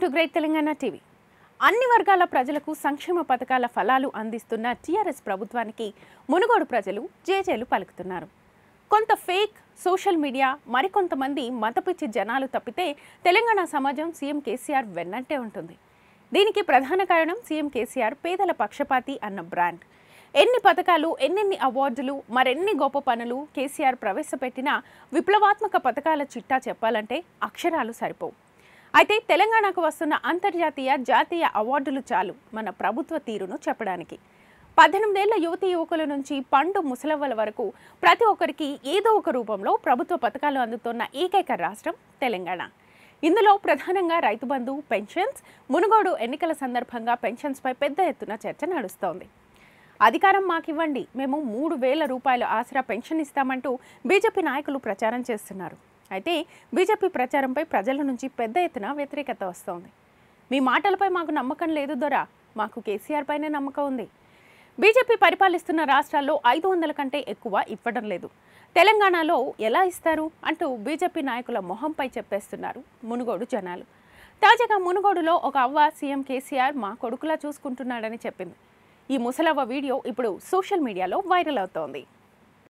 Welcome to great Telangana TV. అన్ని వర్గాల ప్రజలకు సంక్షేమ పథకాల ఫలాలు అందిస్తున్న TRS ప్రభుత్వానికి మునుగోడు ప్రజలు జేజేలు పలుకుతున్నారు. కొంత ఫేక్ సోషల్ మీడియా, మరికొంతమంది మతపిచ్చి జనాలు తప్పితే తెలంగాణ సమాజం సీఎం KCR వెన్నంటే ఉంటుంది. దీనికి ప్రధాన కారణం సీఎం KCR పేదల పక్షపాతి అన్న బ్రాండ్. ఎన్ని పథకాలు, ఎన్నెన్ని అవార్డులు, మరెన్ని గొప్ప పనులు KCR ప్రవేశపెట్టిన విప్లవాత్మక పథకాల చిట్టా చెప్పాలంటే అక్షరాలు సరిపోవు. అయితే తెలంగాణకు వస్తున్న అంతర్జాతీయ, జాతీయ అవార్డులు చాలు మన ప్రభుత్వ తీరును చెప్పడానికి. 18 ఏళ్ల యువతీ యువకుల నుంచి పండు ముసలవ్వల వరకు ప్రతి ఒక్కరికి ఏదో ఒక రూపంలో ప్రభుత్వ పథకాలు అందుతున్న ఏకైక రాష్ట్రం తెలంగాణ. ఇందులో ప్రధానంగా రైతు బంధు, పెన్షన్స్, మునుగోడు ఎన్నికల సందర్భంగా పెన్షన్స్పై పెద్ద ఎత్తున చర్చ నడుస్తోంది. అధికారం మాకివ్వండి, మేము 3,000 రూపాయల ఆసరా పెన్షన్ ఇస్తామంటూ బీజేపీ నాయకులు ప్రచారం చేస్తున్నారు. అయితే బీజేపీ ప్రచారంపై ప్రజల నుంచి పెద్ద ఎత్తున వ్యతిరేకత వస్తోంది. మీ మాటలపై మాకు నమ్మకం లేదు దొరా, మాకు KCR పైనే నమ్మకం ఉంది. బీజేపీ పరిపాలిస్తున్న రాష్ట్రాల్లో 500 కంటే ఎక్కువ ఇవ్వడం లేదు, తెలంగాణలో ఎలా ఇస్తారు అంటూ బీజేపీ నాయకుల మొహంపై చెప్పేస్తున్నారు మునుగోడు జనాలు. తాజాగా మునుగోడులో ఒక అవ్వ సీఎం KCR మా కొడుకులా చూసుకుంటున్నాడని చెప్పింది. ఈ ముసలవ్వ వీడియో ఇప్పుడు సోషల్ మీడియాలో వైరల్ అవుతోంది.